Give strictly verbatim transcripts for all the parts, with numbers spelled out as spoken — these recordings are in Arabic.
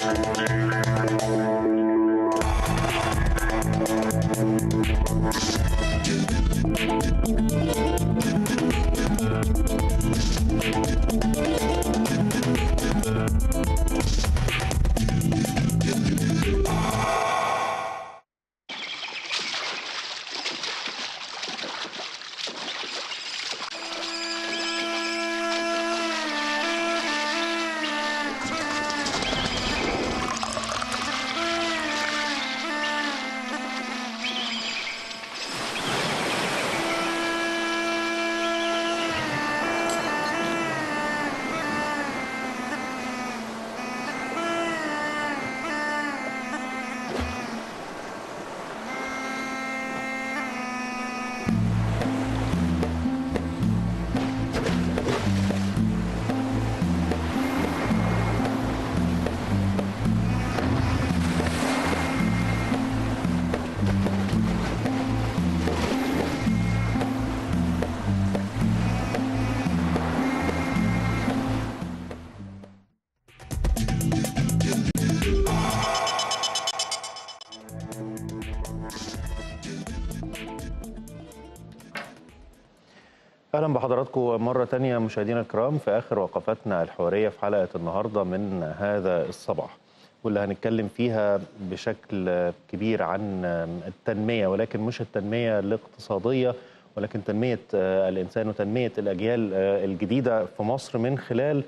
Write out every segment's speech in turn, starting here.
اهلا بحضراتكم مره ثانيه مشاهدينا الكرام في اخر وقفاتنا الحواريه في حلقه النهارده من هذا الصباح، واللي هنتكلم فيها بشكل كبير عن التنميه، ولكن مش التنميه الاقتصاديه ولكن تنميه الانسان وتنميه الاجيال الجديده في مصر من خلال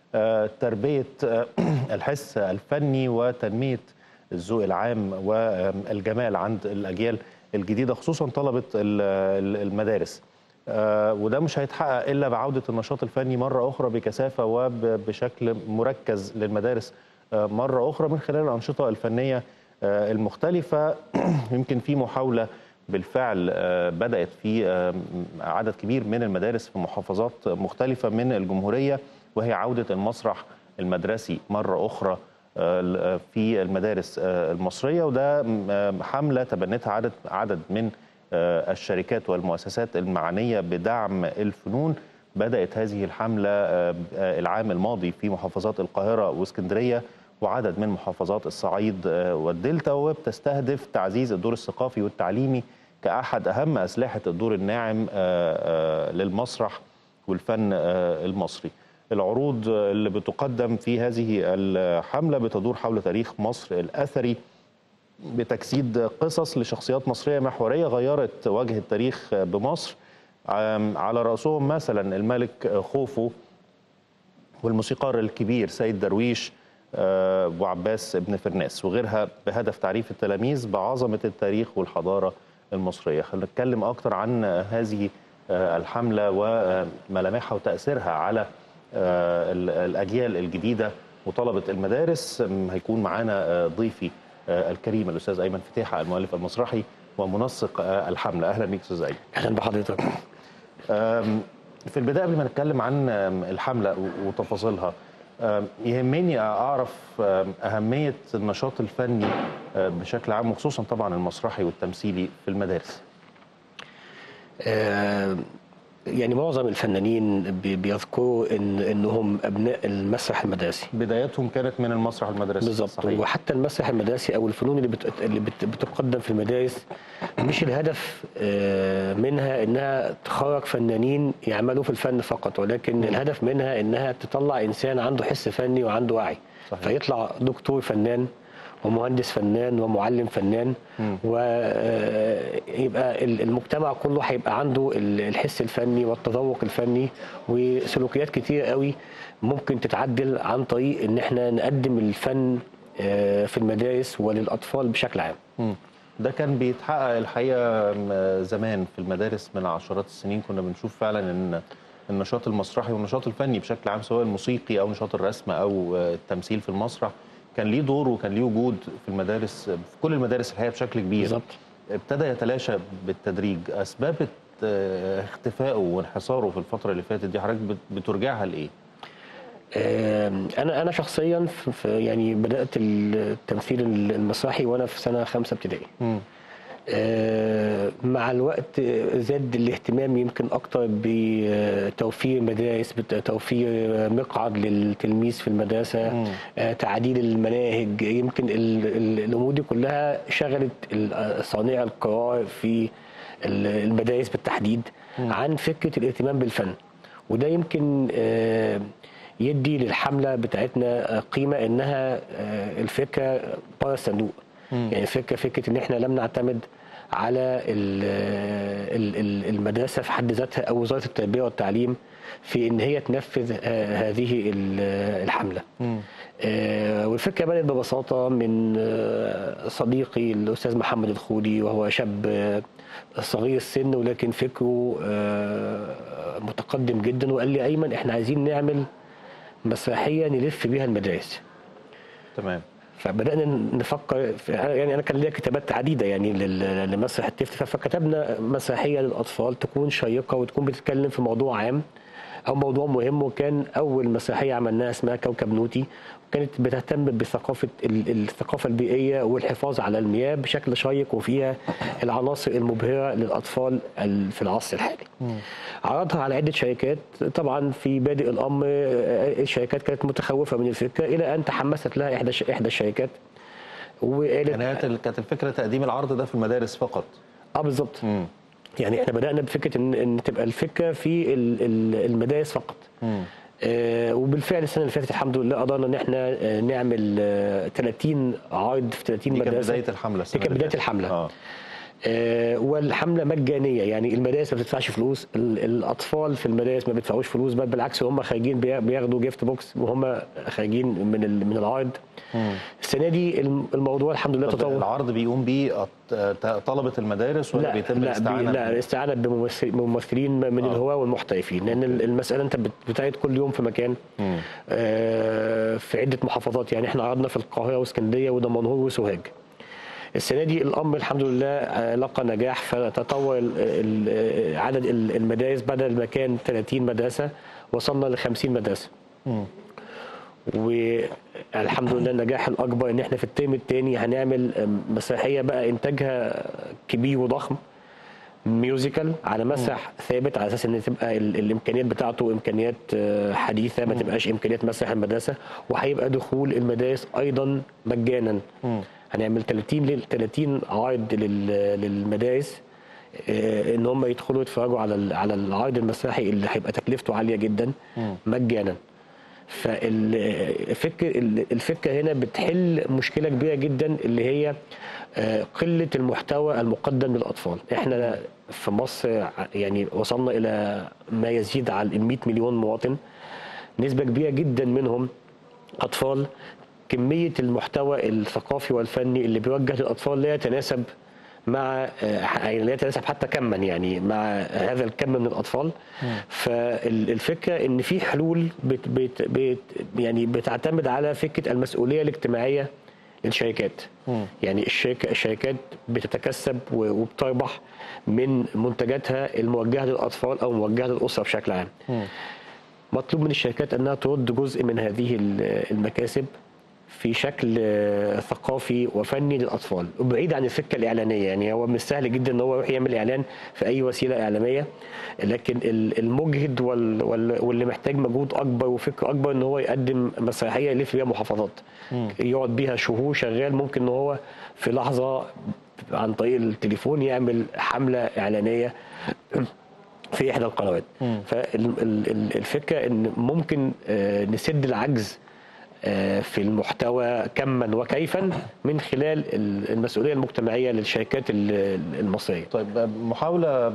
تربيه الحس الفني وتنميه الذوق العام والجمال عند الاجيال الجديده، خصوصا طلبه المدارس. آه وده مش هيتحقق إلا بعودة النشاط الفني مرة أخرى بكثافة وبشكل مركز للمدارس آه مرة أخرى من خلال الأنشطة الفنية آه المختلفة. يمكن في محاولة بالفعل آه بدأت في آه عدد كبير من المدارس في محافظات مختلفة من الجمهورية، وهي عودة المسرح المدرسي مرة أخرى آه في المدارس آه المصرية، وده آه حملة تبنتها عدد عدد من الشركات والمؤسسات المعنية بدعم الفنون. بدأت هذه الحملة العام الماضي في محافظات القاهرة واسكندرية وعدد من محافظات الصعيد والدلتا، وبتستهدف تعزيز الدور الثقافي والتعليمي كأحد أهم أسلحة الدور الناعم للمسرح والفن المصري. العروض اللي بتقدم في هذه الحملة بتدور حول تاريخ مصر الأثري بتجسيد قصص لشخصيات مصرية محورية غيرت وجه التاريخ بمصر، على رأسهم مثلا الملك خوفو والموسيقار الكبير سيد درويش وعباس بن فرناس وغيرها، بهدف تعريف التلاميذ بعظمة التاريخ والحضارة المصرية. خلينا نتكلم أكتر عن هذه الحملة وملامحها وتأثيرها على الأجيال الجديدة وطلبة المدارس. هيكون معانا ضيفي الكريم الاستاذ ايمن فتيحه المؤلف المسرحي ومنسق الحمله. اهلا بيك استاذ ايمن. اهلا بحضرتك. في البدايه قبل ما نتكلم عن الحمله وتفاصيلها، يهمني اعرف اهميه النشاط الفني بشكل عام وخصوصا طبعا المسرحي والتمثيلي في المدارس. أه يعني معظم الفنانين بيذكروا ان انهم ابناء المسرح المدرسي، بدايتهم كانت من المسرح المدرسي بالظبط. وحتى المسرح المدرسي او الفنون اللي بت... اللي بت... بتقدم في المدارس مش الهدف منها انها تخرج فنانين يعملوا في الفن فقط، ولكن م. الهدف منها انها تطلع انسان عنده حس فني وعنده وعي. صحيح. فيطلع دكتور فنان ومهندس فنان ومعلم فنان، ويبقى المجتمع كله هيبقى عنده الحس الفني والتذوق الفني، وسلوكيات كتير قوي ممكن تتعدل عن طريق ان احنا نقدم الفن في المدارس وللاطفال بشكل عام. ده كان بيتحقق الحقيقه زمان في المدارس من عشرات السنين، كنا بنشوف فعلا ان النشاط المسرحي والنشاط الفني بشكل عام سواء الموسيقي او نشاط الرسم او التمثيل في المسرح كان ليه دور وكان ليه وجود في المدارس، في كل المدارس الحقيقه بشكل كبير. بالظبط. ابتدى يتلاشى بالتدريج. اسباب اختفائه وانحصاره في الفتره اللي فاتت دي حضرتك بترجعها لايه؟ انا انا شخصيا في يعني بدات التمثيل المسرحي وانا في سنه خمسه ابتدائي. مع الوقت زاد الاهتمام يمكن اكتر بتوفير مدارس، بتوفير مقعد للتلميذ في المدرسه، مم. تعديل المناهج. يمكن الامور دي كلها شغلت صانع القرار في المدارس بالتحديد مم. عن فكره الاهتمام بالفن. وده يمكن يدي للحمله بتاعتنا قيمه، انها الفكره بره الصندوق. يعني فكره فكره ان احنا لم نعتمد على المدرسه في حد ذاتها او وزاره التربيه والتعليم في ان هي تنفذ هذه الحمله. مم. والفكره بدات ببساطه من صديقي الاستاذ محمد الخولي، وهو شاب صغير السن ولكن فكره متقدم جدا، وقال لي ايمن احنا عايزين نعمل مسرحيه نلف بيها المدارس. تمام. فبدانا نفكر في، يعني انا كان ليا كتابات عديده يعني لمسرح الطفل، فكتبنا مسرحيه للاطفال تكون شيقه وتكون بتتكلم في موضوع عام او موضوع مهم. وكان اول مسرحيه عملناها اسمها كوكب نوتي، وكانت بتهتم بثقافه الثقافه البيئيه والحفاظ على المياه بشكل شيق، وفيها العناصر المبهره للاطفال في العصر الحالي. مم. عرضها على عده شركات. طبعا في بادئ الامر الشركات كانت متخوفه من الفكره، الى ان تحمست لها احدى احدى الشركات وقالت يعني كانت الفكره تقديم العرض ده في المدارس فقط. اه بالظبط. يعني احنا بدانا بفكره ان ان تبقى الفكره في المدارس فقط. مم. آه وبالفعل السنه اللي فاتت الحمد لله قدرنا ان احنا نعمل آه ثلاثين عرض في ثلاثين مدرسه. دي كانت بدايه الحمله. دي كانت بدايه الحمله. اه آه والحمله مجانيه، يعني المدارس ما بتدفعش فلوس، الاطفال في المدارس ما بيدفعوش فلوس، بل بالعكس هم خارجين بياخدوا جيفت بوكس وهم خارجين من من العرض. مم. السنه دي الموضوع الحمد لله تطور. العرض بيقوم بيه طلبه المدارس ولا لا بيتم لا الاستعانه؟ لا الاستعانه بممثلين من آه. الهواه والمحترفين، لان المساله انت بتعيد كل يوم في مكان آه في عده محافظات. يعني احنا عرضنا في القاهره واسكندريه ودمنهور وسوهاج. السنه دي الامر الحمد لله لقى نجاح، فتطور عدد المدارس، بدل ما كان ثلاثين مدرسه وصلنا ل خمسين مدرسه. م. والحمد لله النجاح الاكبر ان احنا في الترم الثاني هنعمل مسرحيه بقى انتاجها كبير وضخم، ميوزيكال على مسرح م. ثابت، على اساس ان تبقى الامكانيات بتاعته امكانيات حديثه، ما تبقاش امكانيات مسرح المدرسه، وهيبقى دخول المدارس ايضا مجانا. م. هنعمل ثلاثين عرض للمدارس ان هم يدخلوا يتفرجوا على على العرض المسرحي اللي هيبقى تكلفته عاليه جدا م. مجانا. فالفكر الفكره هنا بتحل مشكله كبيره جدا، اللي هي قله المحتوى المقدم للاطفال. احنا في مصر يعني وصلنا الى ما يزيد عن مئة مليون مواطن، نسبه كبيره جدا منهم اطفال. كميه المحتوى الثقافي والفني اللي بيوجه للاطفال لا يتناسب مع لا يتناسب حتى كما يعني مع هذا الكم من الاطفال. م. فالفكره ان في حلول بت بت بت يعني بتعتمد على فكره المسؤوليه الاجتماعيه للشركات. م. يعني الشركه الشركات بتتكسب وبتربح من منتجاتها الموجهه للاطفال او موجهه للاسره بشكل عام. م. مطلوب من الشركات انها ترد جزء من هذه المكاسب في شكل ثقافي وفني للاطفال، وبعيد عن الفكره الاعلانيه. يعني هو مش سهل جدا ان هو يروح يعمل اعلان في اي وسيله اعلاميه، لكن المجهد واللي محتاج مجهود اكبر وفكر اكبر ان هو يقدم مسرحيه يلف بيها محافظات، يقعد بيها شهور شغال. ممكن ان هو في لحظه عن طريق التليفون يعمل حمله اعلانيه في احدى القنوات. فالفكره ان ممكن نسد العجز في المحتوى كما وكيفا من خلال المسؤوليه المجتمعيه للشركات المصريه. طيب محاوله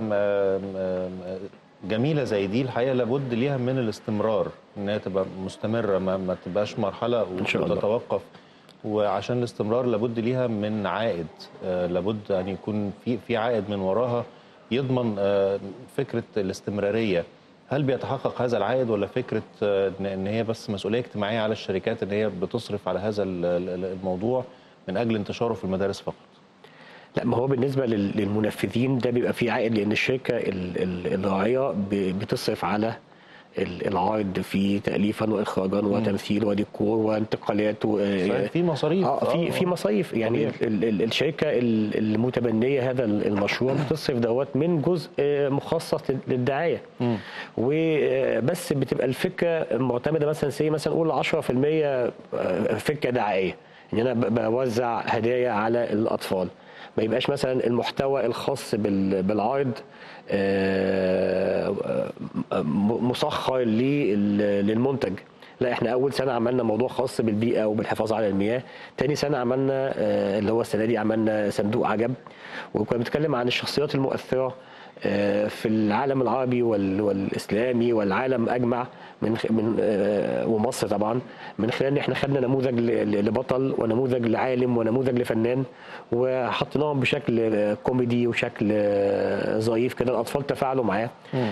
جميله زي دي الحقيقه لابد ليها من الاستمرار، انها تبقى مستمره، ما, ما تبقاش مرحله وتتوقف. وعشان الاستمرار لابد ليها من عائد، لابد ان يكون في في عائد من وراها يضمن فكره الاستمراريه. هل بيتحقق هذا العائد، ولا فكره ان هي بس مسؤوليه اجتماعيه على الشركات ان هي بتصرف على هذا الموضوع من اجل انتشاره في المدارس فقط؟ لا، ما هو بالنسبه للمنفذين ده بيبقى فيه عائد، لان الشركه الراعيه بتصرف على العرض في تاليفا واخراجا وتمثيل وديكور وانتقالات و... في مصاريف اه في في مصاريف يعني ال ال الشركه المتبنيه هذا المشروع بتصرف دوت من جزء مخصص للدعايه، وبس بتبقى الفكره معتمده مثلا سي مثلا نقول عشرة في المية فكره دعائيه، ان انا بوزع هدايا على الاطفال، ما يبقاش مثلا المحتوى الخاص بالعرض مسخر للمنتج. لا، احنا اول سنه عملنا موضوع خاص بالبيئه وبالحفاظ على المياه، تاني سنه عملنا اللي هو السنه دي عملنا صندوق عجب، وكنا بنتكلم عن الشخصيات المؤثره في العالم العربي والاسلامي والعالم اجمع من من ومصر طبعا، من خلال ان احنا خدنا نموذج لبطل ونموذج لعالم ونموذج لفنان وحطيناهم بشكل كوميدي وشكل ظريف كده، الاطفال تفاعلوا معاه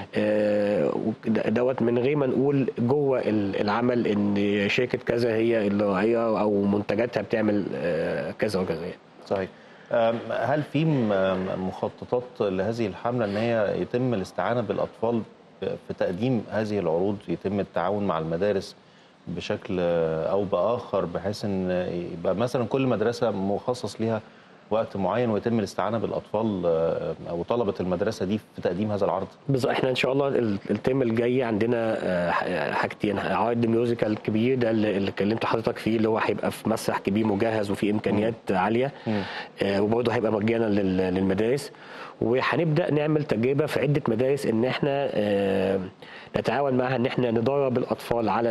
دوت من غير ما نقول جوه العمل ان شركه كذا هي اللي راعيه او منتجاتها بتعمل كذا وكذا. صحيح. هل في مخططات لهذه الحملة ان هي يتم الاستعانة بالاطفال في تقديم هذه العروض، يتم التعاون مع المدارس بشكل او باخر بحيث ان يبقى مثلا كل مدرسة مخصص لها وقت معين ويتم الاستعانة بالاطفال او طلبة المدرسة دي في تقديم هذا العرض؟ بالظبط، احنا ان شاء الله الترم الجاي عندنا حاجتين، عرض ميوزيكال كبير ده اللي كلمت حضرتك فيه، اللي هو هيبقى في مسرح كبير مجهز وفيه امكانيات م. عاليه، آه وبرضه هيبقى مجانا للمدارس، وهنبدا نعمل تجربه في عده مدارس ان احنا آه نتعاون معها ان احنا ندرب الاطفال على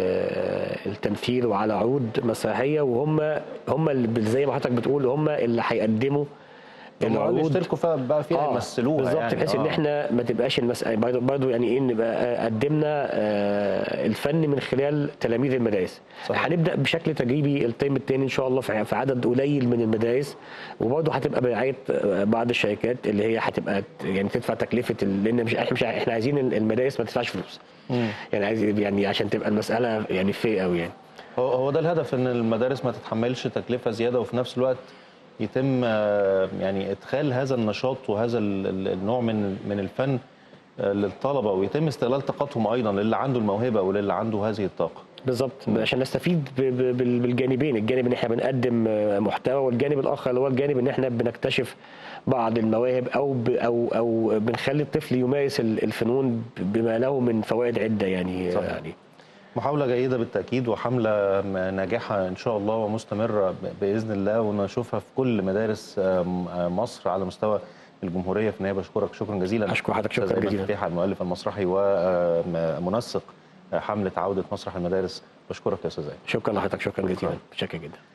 التمثيل وعلى عروض مسرحيه، وهم هم اللي زي ما حضرتك بتقول هم اللي هيقدموا العروض يشتركوا فيها بقى فيها آه يمثلوها بالظبط، يعني بحيث آه. ان احنا ما تبقاش المساله برضه برضه يعني ايه نبقى قدمنا آه الفن من خلال تلاميذ المدارس. هنبدا بشكل تجريبي الترم الثاني ان شاء الله في عدد قليل من المدارس، وبرضه هتبقى برعايه بعض الشركات اللي هي هتبقى يعني تدفع تكلفه، لان مش احنا مش احنا عايزين المدارس ما تدفعش فلوس. مم. يعني عايز يعني عشان تبقى المساله يعني فير قوي يعني. هو هو ده الهدف، ان المدارس ما تتحملش تكلفه زياده، وفي نفس الوقت يتم يعني ادخال هذا النشاط وهذا النوع من من الفن للطلبه، ويتم استغلال طاقتهم ايضا للي عنده الموهبه وللي عنده هذه الطاقه. بالظبط، عشان نستفيد بالجانبين، الجانب ان احنا بنقدم محتوى، والجانب الاخر اللي هو الجانب ان احنا بنكتشف بعض المواهب او او او بنخلي الطفل يمارس الفنون بما له من فوائد عده يعني. صحيح. يعني محاولة جيدة بالتأكيد، وحملة ناجحة إن شاء الله ومستمرة بإذن الله، ونشوفها في كل مدارس مصر على مستوى الجمهورية. في النهاية بشكرك شكرا جزيلا. أشكر حضرتك شكرا جزيلا. فتحي المؤلف المسرحي ومنسق حملة عودة مسرح المدارس، بشكرك يا أستاذ. شكرا لحضرتك شكرا جزيلا، متشكر جدا.